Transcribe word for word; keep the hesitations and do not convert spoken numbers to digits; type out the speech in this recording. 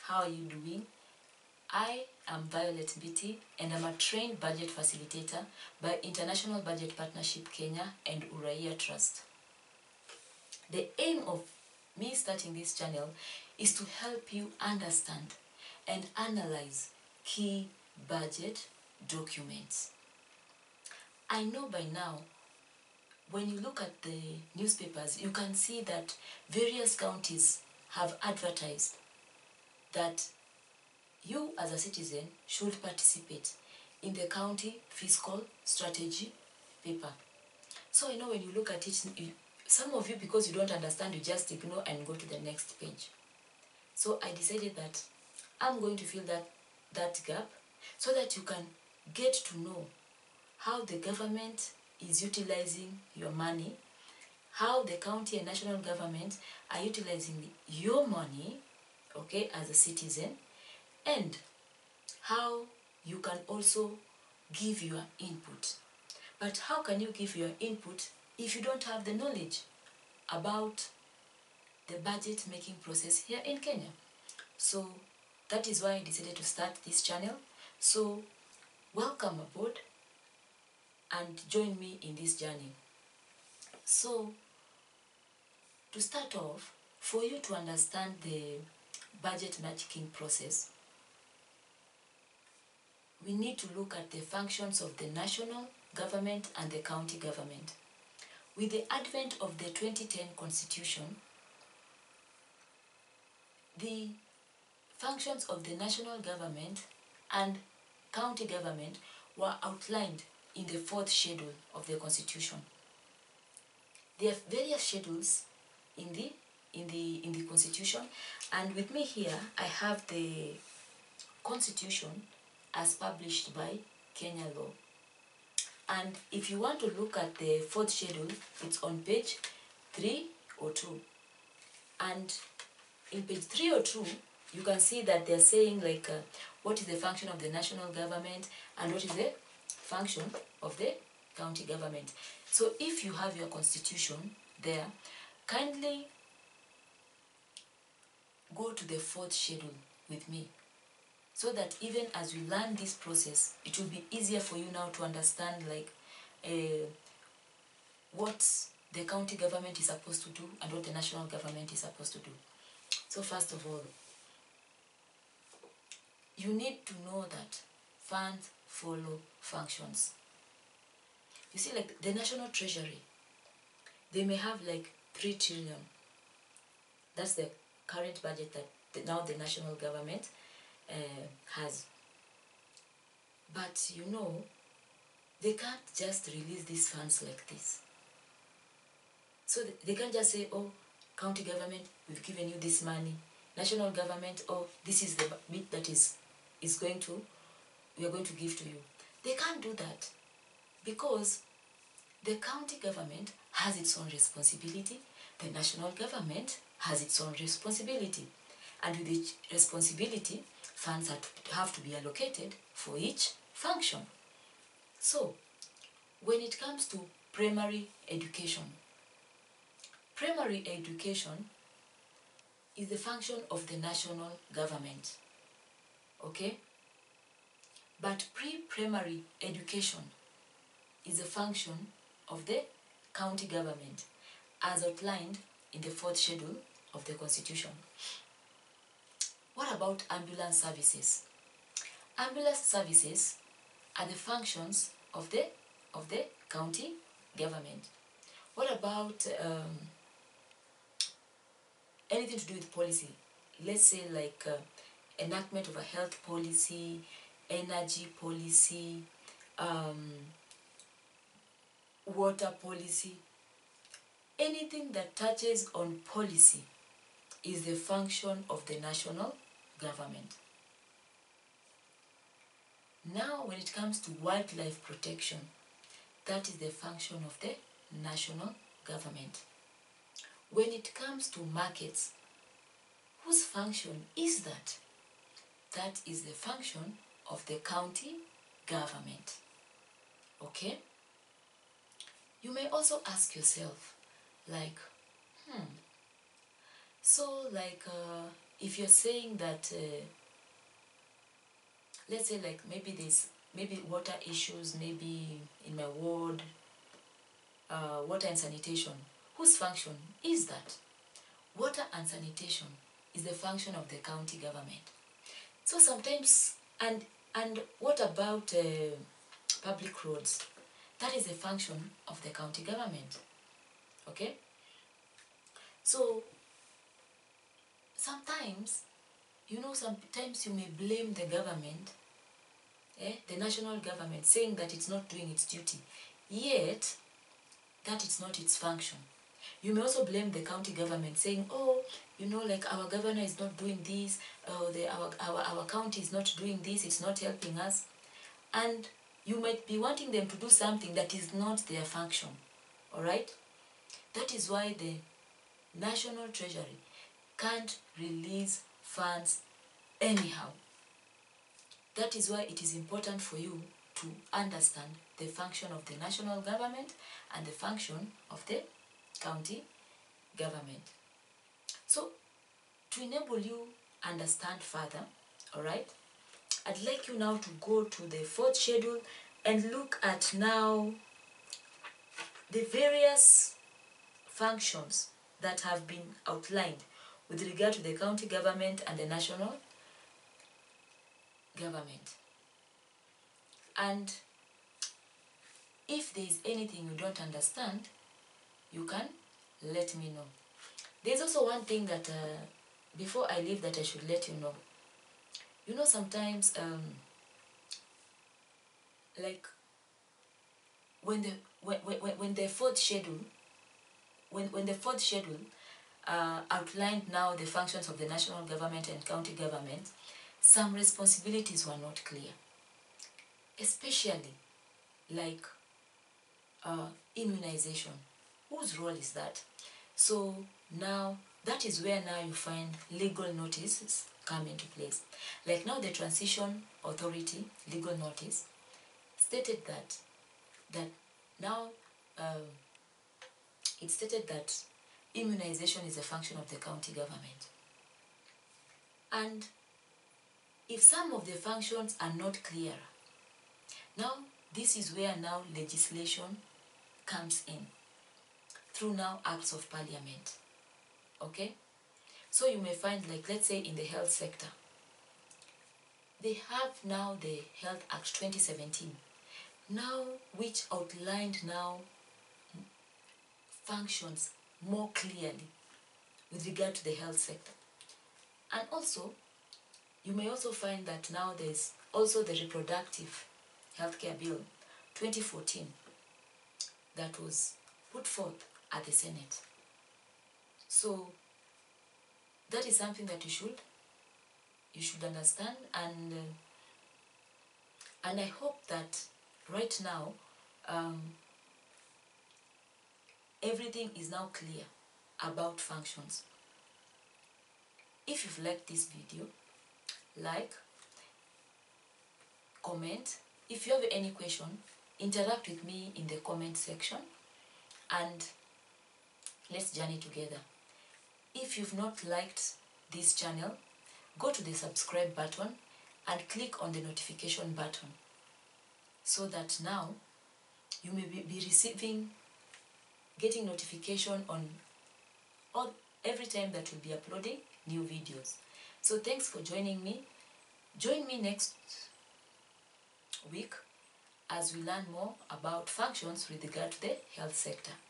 how are you doing? I am Violet Mbiti and I'm a trained budget facilitator by International Budget Partnership Kenya and Uraia Trust. The aim of me starting this channel is to help you understand and analyze key budget documents. I know by now, when you look at the newspapers, you can see that various counties have advertised that you as a citizen should participate in the county fiscal strategy paper. So I know when you look at it, you, some of you, because you don't understand, you just ignore and go to the next page. So I decided that I'm going to fill that, that gap so that you can get to know how the government is utilizing your money, how the county and national government are utilizing your money, okay, as a citizen, and how you can also give your input. But how can you give your input if you don't have the knowledge about the budget making process here in Kenya? So that is why I decided to start this channel. So welcome aboard and join me in this journey. So to start off, for you to understand the budget making process, we need to look at the functions of the national government and the county government. With the advent of the twenty ten Constitution, the functions of the national government and county government were outlined in the fourth schedule of the Constitution. There are various schedules in the in the in the Constitution, and with me here I have the Constitution as published by Kenya law. And if you want to look at the fourth schedule, it's on page three oh two. And in page three oh two, you can see that they're saying like uh, what is the function of the national government and what is the function of the county government. So if you have your constitution there, kindly go to the fourth schedule with me, so that even as we learn this process, it will be easier for you now to understand like uh, what the county government is supposed to do and what the national government is supposed to do. So first of all, you need to know that funds follow functions. You see, like the national treasury, they may have like three trillion. That's the current budget that the, now the national government uh, has. But you know, they can't just release these funds like this. So they can't just say, oh, county government, we've given you this money. National government, oh, this is the bit that is, is going to, we are going to give to you. They can't do that because the county government has its own responsibility. The national government has its own responsibility. And with each responsibility, funds have to be allocated for each function. So, when it comes to primary education, primary education is the function of the national government, okay? But pre-primary education is a function of the county government, as outlined in the fourth schedule of the Constitution. What about ambulance services? Ambulance services are the functions of the of the county government. What about um, anything to do with policy? Let's say like uh, enactment of a health policy, energy policy, um, water policy. Anything that touches on policy is the function of the national government. Now, when it comes to wildlife protection, that is the function of the national government. When it comes to markets, whose function is that? That is the function of the county government. Okay? You may also ask yourself, like, hmm, so like uh, if you're saying that, uh, let's say like maybe there's maybe water issues, maybe in my ward, uh, water and sanitation, whose function is that? Water and sanitation is the function of the county government. So sometimes, and and what about uh, public roads? That is a function of the county government. Okay? So sometimes, you know, sometimes you may blame the government, eh, the national government, saying that it's not doing its duty, yet that is not its function. You may also blame the county government, saying, oh, you know, like our governor is not doing this, uh, the, our, our, our county is not doing this, it's not helping us. And you might be wanting them to do something that is not their function, all right? That is why the National Treasury can't release funds anyhow. That is why it is important for you to understand the function of the national government and the function of the county government. So, to enable you understand further, all right, I'd like you now to go to the fourth schedule and look at now the various functions that have been outlined with regard to the county government and the national government. And if there is anything you don't understand, you can let me know. There's also one thing that uh, before I leave that I should let you know. You know, sometimes um, like when the when, when, when the fourth schedule when, when the fourth schedule uh, outlined now the functions of the national government and county government, some responsibilities were not clear, especially like uh, immunization. Whose role is that? So now that is where now you find legal notices come into place. Like now the Transition Authority legal notice stated that that now um, it stated that immunization is a function of the county government. And if some of the functions are not clear, now this is where now legislation comes in through now acts of parliament. Okay? So you may find, like, let's say in the health sector, they have now the Health Act twenty seventeen, now which outlined now functions more clearly with regard to the health sector. And also, you may also find that now there's also the Reproductive Healthcare Bill twenty fourteen that was put forth at the Senate. So that is something that you should you should understand, and uh, and I hope that right now um, everything is now clear about functions. If you've liked this video, like, comment. If you have any question, interact with me in the comment section and let's journey together. If you've not liked this channel, go to the subscribe button and click on the notification button so that now you may be receiving, getting notification on all, every time that we'll be uploading new videos. So thanks for joining me. Join me next week as we learn more about functions with regard to the health sector.